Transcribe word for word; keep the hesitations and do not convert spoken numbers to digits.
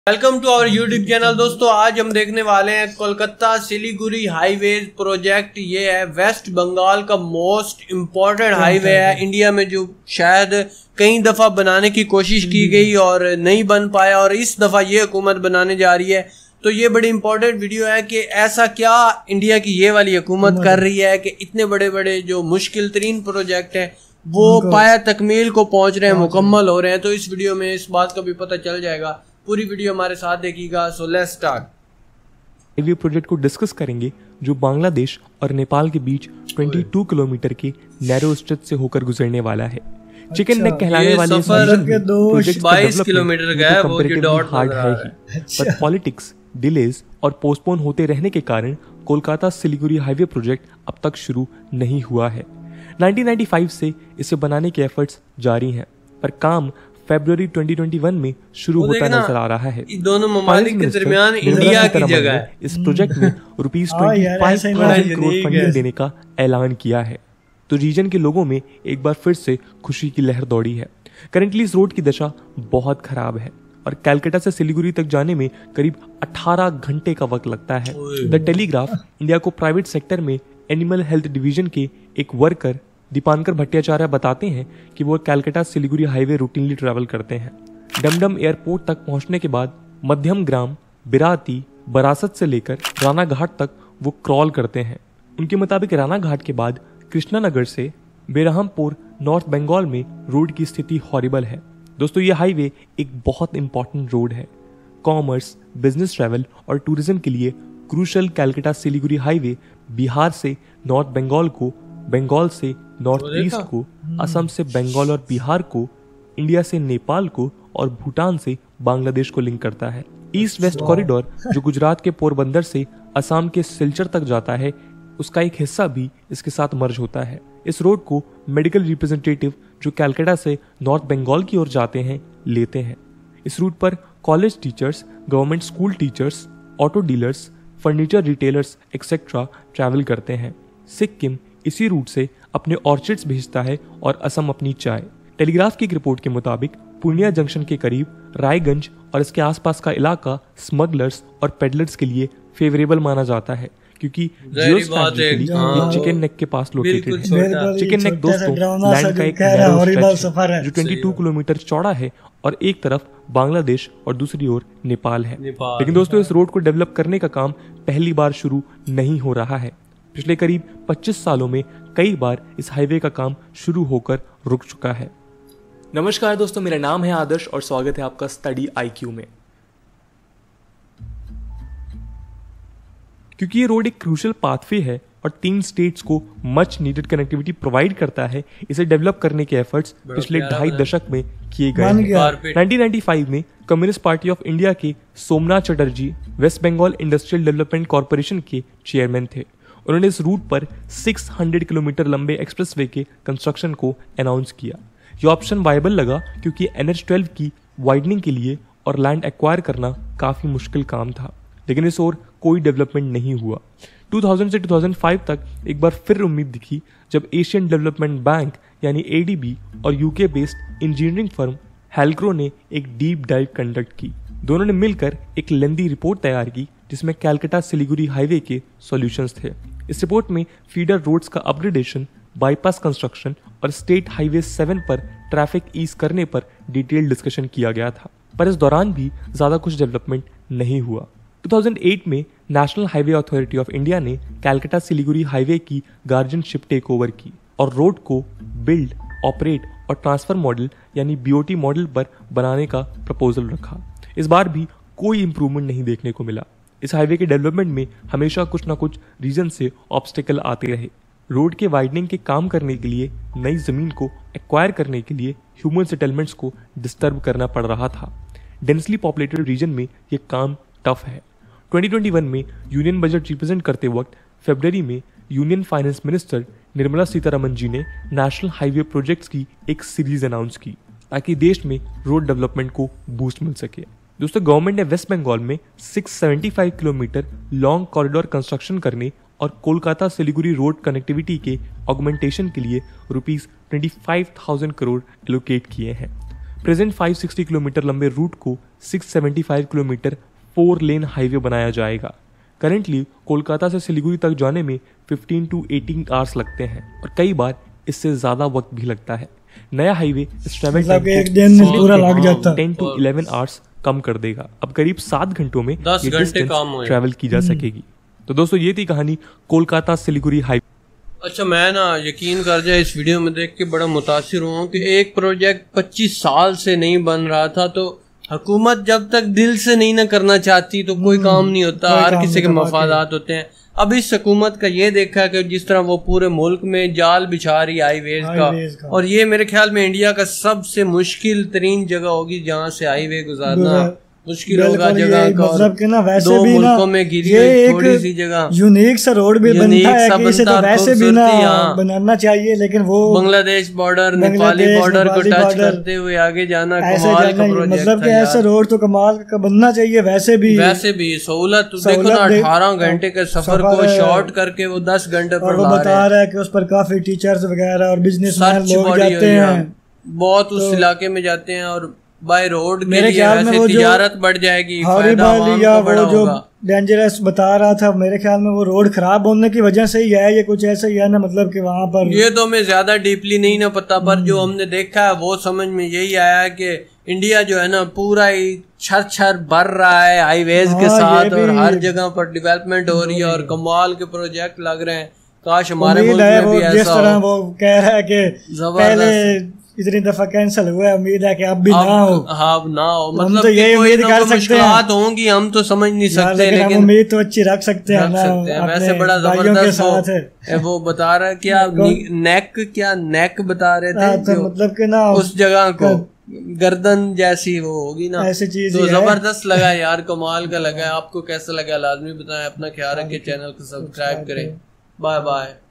Welcome to our YouTube channel. दोस्तों आज हम देखने वाले हैं कोलकाता सिलीगुड़ी हाईवे प्रोजेक्ट। ये है वेस्ट बंगाल का मोस्ट इम्पोर्टेंट हाईवे है इंडिया में, जो शायद कई दफ़ा बनाने की कोशिश की गई और नहीं बन पाया, और इस दफ़ा ये हुकूमत बनाने जा रही है। तो ये बड़ी इंपॉर्टेंट वीडियो है कि ऐसा क्या इंडिया की ये वाली हुकूमत कर रही है कि इतने बड़े बड़े जो मुश्किल तरीन प्रोजेक्ट हैं वो पाया तकमील को पहुंच रहे हैं, मुकम्मल हो रहे हैं। तो इस वीडियो में इस बात का भी पता चल जाएगा। पूरी वीडियो हमारे साथ देखिएगा। So let's start. Highway project को डिस्कस करेंगे जो बांग्लादेश और नेपाल के बीच बाईस किलोमीटर के नैरो स्ट्रेच से होकर गुजरने वाला है। अच्छा, चिकन नेक कहलाने वाले इस प्रोजेक्ट बाईस किलोमीटर का है, वो ये डॉट हार्ड है ही, पर पॉलिटिक्स, डिलेज और पोस्टपोन होते रहने के कारण कोलकाता सिलीगुड़ी हाईवे प्रोजेक्ट अब तक शुरू नहीं हुआ है। नाइनटीन नाइंटी फाइव से इसे बनाने के एफर्ट्स जारी हैं, पर काम फरवरी ट्वेंटी ट्वेंटी वन में शुरू होता नजर आ रहा है। दोनों ममालिक के दरमियान इंडिया की जगह है। इस प्रोजेक्ट में रुपीस पच्चीस करोड़ फंडिंग देने का ऐलान किया है, तो रीजन के लोगों में एक बार फिर से खुशी की लहर दौड़ी है। करंटली इस रोड की दशा बहुत खराब है और कलकत्ता से सिलीगुड़ी तक जाने में करीब अठारह घंटे का वक्त लगता है। द टेलीग्राफ इंडिया को प्राइवेट सेक्टर में एनिमल हेल्थ डिवीजन के एक वर्कर दीपांकर भट्टाचार्य बताते हैं कि वो Calcutta Siliguri highway routinely travel करते हैं। डमडम एयरपोर्ट तक पहुंचने के बाद मध्यम ग्राम, बिराती, बरासत से लेकर राना घाट तक वो क्रॉल करते हैं। उनके मुताबिक राना घाट के बाद कृष्णानगर से बेरहमपुर नॉर्थ बंगाल में रोड की स्थिति हॉरिबल है। दोस्तों ये हाईवे एक बहुत इंपॉर्टेंट रोड है। कॉमर्स, बिजनेस ट्रैवल और टूरिज्म के लिए क्रूशल कलकत्ता सिलीगुड़ी हाईवे बिहार से नॉर्थ बंगाल को, बंगाल से नॉर्थ ईस्ट को, असम से बंगाल और बिहार को, इंडिया से नेपाल को और भूटान से बांग्लादेश को लिंक करता है। ईस्ट वेस्ट कॉरिडोर जो गुजरात के पोरबंदर से असम के सिलचर तक जाता है, उसका एक हिस्सा भी इसके साथ मर्ज होता है। इस रोड को मेडिकल रिप्रेजेंटेटिव जो कलकत्ता से नॉर्थ बंगाल की ओर जाते हैं लेते हैं। इस रूट पर college teachers, government school teachers, auto dealers, furniture retailers etcetera travel करते हैं। सिक्किम इसी रूट से अपने ऑर्चिड्स भेजता है और असम अपनी चाय। टेलीग्राफ की एक रिपोर्ट के मुताबिक पूर्णिया जंक्शन के करीब रायगंज और इसके आसपास का इलाका स्मगलर्स और पेडलर्स के लिए फेवरेबल माना जाता है, क्योंकि जियोस्ट्रैटेजिकली चिकन नेक के पास लोकेटेड है। चिकन नेक दोस्तों लैंड का एक नैरो स्ट्रेच है जो बाईस किलोमीटर चौड़ा है और एक तरफ बांग्लादेश और दूसरी ओर नेपाल है। लेकिन दोस्तों इस रोड को डेवलप करने का काम पहली बार शुरू नहीं हो रहा है। पिछले करीब पच्चीस सालों में कई बार इस हाईवे का काम शुरू होकर रुक चुका है। नमस्कार दोस्तों, मेरा नाम है आदर्श और स्वागत है आपका स्टडी आईक्यू में। क्योंकि ये रोड एक क्रूशियल पाथवे है और तीन स्टेट्स को मच नीडेड कनेक्टिविटी प्रोवाइड करता है, इसे डेवलप करने के एफर्ट्स पिछले ढाई दशक में किए गए हैं। नाइनटीन नाइंटी फाइव में कम्युनिस्ट पार्टी ऑफ इंडिया के Somnath Chatterjee West Bengal industrial development corporation के चेयरमैन थे। उन्होंने इस रूट पर छह सौ किलोमीटर लंबे एक्सप्रेसवे के कंस्ट्रक्शन को अनाउंस किया। ये ऑप्शन वायबल लगा क्योंकि एन एच ट्वेल्व की वाइडनिंग के लिए और लैंड एक्वायर करना काफी मुश्किल काम था, लेकिन इस ओर कोई डेवलपमेंट नहीं हुआ। दो हज़ार से दो हज़ार पाँच तक एक बार फिर उम्मीद दिखी जब एशियन डेवलपमेंट बैंक यानी ए डी बी और UK based engineering firm Halcrow ने एक डीप डाइव कंडक्ट की। दोनों ने मिलकर एक लेंदी रिपोर्ट तैयार की जिसमें कलकत्ता सिलीगुड़ी हाईवे के सॉल्यूशंस थे। इस रिपोर्ट में फीडर रोड्स का अपग्रेडेशन, बाईपास कंस्ट्रक्शन और स्टेट हाईवे सेवन पर ट्रैफिक ईज करने पर डिटेल डिस्कशन किया गया था, पर इस दौरान भी ज्यादा कुछ डेवलपमेंट नहीं हुआ। दो हज़ार आठ में National Highway Authority of India ने कलकत्ता सिलीगुड़ी हाईवे की गार्जियनशिप टेक ओवर की और रोड को बिल्ड, ऑपरेट और ट्रांसफर मॉडल यानी बी ओ टी मॉडल पर बनाने का प्रपोजल रखा। इस बार भी कोई इंप्रूवमेंट नहीं देखने को मिला। इस हाईवे के डेवलपमेंट में हमेशा कुछ ना कुछ रीजन से ऑब्स्टेकल आते रहे। रोड के वाइडनिंग के काम करने के लिए नई जमीन को एक्वायर करने के लिए ह्यूमन सेटलमेंट्स को डिस्टर्ब करना पड़ रहा था। डेंसली पॉपुलेटेड रीजन में ये काम टफ है। दो हज़ार इक्कीस में यूनियन बजट रिप्रेजेंट करते वक्त फरवरी में union finance minister Nirmala Sitharaman ji ने नेशनल हाईवे प्रोजेक्ट्स की एक सीरीज अनाउंस की ताकि देश में रोड डेवलपमेंट को बूस्ट मिल सके। दोस्तों गवर्नमेंट ने वेस्ट बंगाल में छह सौ पचहत्तर किलोमीटर लॉन्ग कॉरिडोर कंस्ट्रक्शन करने और कोलकाता सिलीगुड़ी रोड कनेक्टिविटी के ऑगमेंटेशन के लिए रुपीस पच्चीस हज़ार करोड़ एलोकेट किए हैं। प्रेजेंट पाँच सौ साठ किलोमीटर लंबे रूट को छह सौ पचहत्तर किलोमीटर फोर लेन हाईवे बनाया जाएगा। करंटली कोलकाता से सिलीगुड़ी तक जाने में पंद्रह टू अठारह आवर्स लगते हैं और कई बार इससे ज्यादा वक्त भी लगता है। नया हाईवे इस ट्रैवल टाइम को एक दिन में पूरा लग जाता टेन टू इलेवन आवर्स कम कर देगा। अब करीब सात घंटों में ये डिस्टेंस ट्रैवल की जा सकेगी। तो दोस्तों ये थी कहानी कोलकाता सिलीगुड़ी हाईवे। अच्छा, मैं ना यकीन कर जाए इस वीडियो में देख के बड़ा मुतासिर हुआ कि एक प्रोजेक्ट पच्चीस साल से नहीं बन रहा था, तो हुकूमत जब तक दिल से नहीं ना करना चाहती तो कोई काम नहीं होता, हर किसी के मफादात होते हैं। अब इस हुकूमत का ये देखा कि जिस तरह वो पूरे मुल्क में जाल बिछा रही हाईवेज का, और ये मेरे ख्याल में इंडिया का सबसे मुश्किल तरीन जगह होगी जहाँ से हाईवे गुजारना मुश्किल होगा जगह का। मतलब कि ना वैसे दो भी ना में गिरी ये एक थोड़ी सी जगह यूनिक सा रोड भी बनता है कि इसे तो वैसे भी ना बनाना चाहिए, लेकिन वो बांग्लादेश बॉर्डर नेपाली बॉर्डर को टच करते हुए आगे जाना कमाल का प्रोजेक्ट मतलब कि ऐसा रोड तो कमाल का बनना चाहिए। वैसे भी वैसे भी सहूलत देखो ना, अठारह घंटे के सफर को शॉर्ट करके वो दस घंटे पर बता रहा है कि उस पर काफी टीचर्स वगैरह और बिजनेसमैन लोग जाते हैं, बहुत उस इलाके में जाते हैं और बाय रोड के लिए वैसे तिजारत बढ़ जाएगी, फायदा या वो जो डेंजरस बता रहा था, मेरे ख्याल में वो रोड खराब होने की वजह से ही है, ये कुछ ऐसा ही है ना, मतलब कि वहाँ पर ये तो हमें ज्यादा डीपली नहीं ना पता, पर जो हमने देखा है वो समझ में यही आया कि इंडिया जो है ना पूरा ही छर छर भर रहा है हाईवेज के साथ और हर जगह पर डेवलपमेंट हो रही है और कमाल के प्रोजेक्ट लग रहे हैं। काश हमारे मुल्क में भी ऐसा हो। जिस तरह वो कह रहा है कि पहले इतनी दफा कैंसिल हुआ है, उम्मीद है कि अब भी ना हो। हाँ ना हो, मतलब तो ये उम्मीद कर सकते हैं होंगी, हम तो समझ नहीं सकते, लेकिन उम्मीद तो अच्छी रख सकते हैं ना। वैसे बड़ा जबरदस्त वो, वो बता रहा है क्या नेक क्या नेक बता रहे थे, मतलब कि ना उस जगह को गर्दन जैसी वो होगी ना, ऐसी चीज तो जबरदस्त लगा यार, कमाल का लगा। आपको कैसा लगा लाजमी बताएं, अपना ख्याल रखें, चैनल को सब्सक्राइब करें। Bye bye.